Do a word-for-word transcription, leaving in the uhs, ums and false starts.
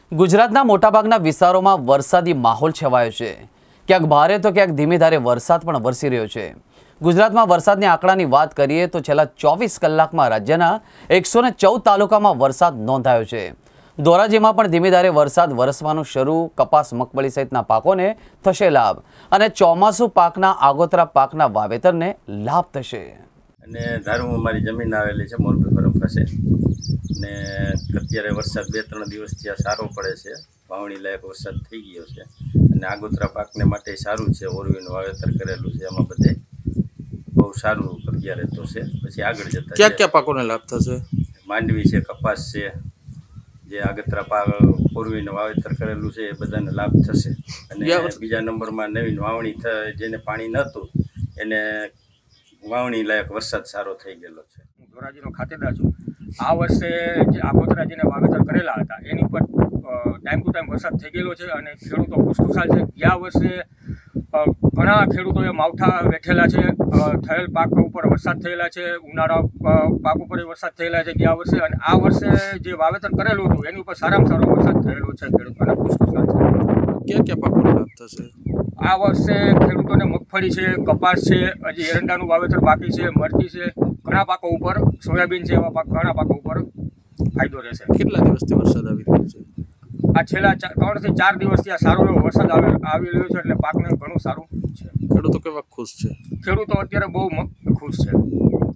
ગુજરાતના મોટાભાગના વિસ્તારોમાં વરસાદી માહોલ છવાયો છે। ક્યાંક ભારે તો ક્યાંક ધીમી ધારે વરસાદ પણ વરસી રહ્યો છે। ગુજરાતમાં વરસાદની આંકડાની વાત કરીએ તો છેલ્લા ચોવીસ કલાકમાં રાજ્યના એકસો ને ચૌદ તાલુકામાં વરસાદ નોંધાયો છે। ધોરાજીમાં પણ ધીમી ધારે વરસાદ વરસવાનું શરૂ। કપાસ, મગફળી સહિતના પાકોને થશે લાભ અને ચોમાસુ પાકના આગોતરા પાકના વાવેતરને લાભ થશે। અને ધારું અમારી જમીન આવેલી છે મોરબી ફરમ પાસે ને અત્યારે વરસાદ બે ત્રણ દિવસથી આ સારો પડે છે। વાવણી લાયક વરસાદ થઈ ગયો છે અને આગોતરા પાકને માટે સારું છે। ઓરવીનું વાવેતર કરેલું છે, એમાં બધે બહુ સારું અત્યારે તો છે। પછી આગળ જતા ક્યાં ક્યાં પાકોને લાભ થશે? માંડવી છે, કપાસ છે, જે આગોતરા પાક ઓરવીનું વાવેતર કરેલું છે એ બધાને લાભ થશે। અને બીજા નંબરમાં નવીન વાવણી જેને પાણી નહોતું એને વાવણી લાયક વરસાદ સારો થઈ ગયેલો છે। હું ધોરાજીનો ખાતેદાર છું। આ વર્ષે જે આગોતરા જેને વાવેતર કરેલા હતા એની ઉપર ટાઈમ ટુ ટાઈમ વરસાદ થઈ ગયેલો છે અને ખેડૂતો ખુશખુશાલ છે। ગયા વર્ષે ઘણા ખેડૂતોએ માવઠા વેઠેલા છે, થયેલ પાક ઉપર વરસાદ થયેલા છે, ઉનાળા પાક ઉપર વરસાદ થયેલા છે ગયા વર્ષે, અને આ વર્ષે જે વાવેતર કરેલું હતું એની ઉપર સારામાં સારો વરસાદ થયેલો છે। ખેડૂતોને ખુશખુશાલ છે। ક્યાં ક્યાં પાકોને લાભ થશે? આ વર્ષે ખેડૂતોને મગફળી છે, કપાસ છે, હજી એરંડાનું વાવેતર બાકી છે, મરચી છે, ઘણા પાકો ઉપર, સોયાબીન છે, એવા પાક ઘણા પાકો ઉપર ફાયદો રહેશે। કેટલા દિવસથી વરસાદ આવી રહ્યો છે? આ છેલ્લા ત્રણથી ચાર દિવસથી આ સારો એવો વરસાદ આવે આવી રહ્યો છે, એટલે પાકને ઘણું સારું છે। ખેડૂતો કેવા ખુશ છે? ખેડૂતો અત્યારે બહુ ખુશ છે।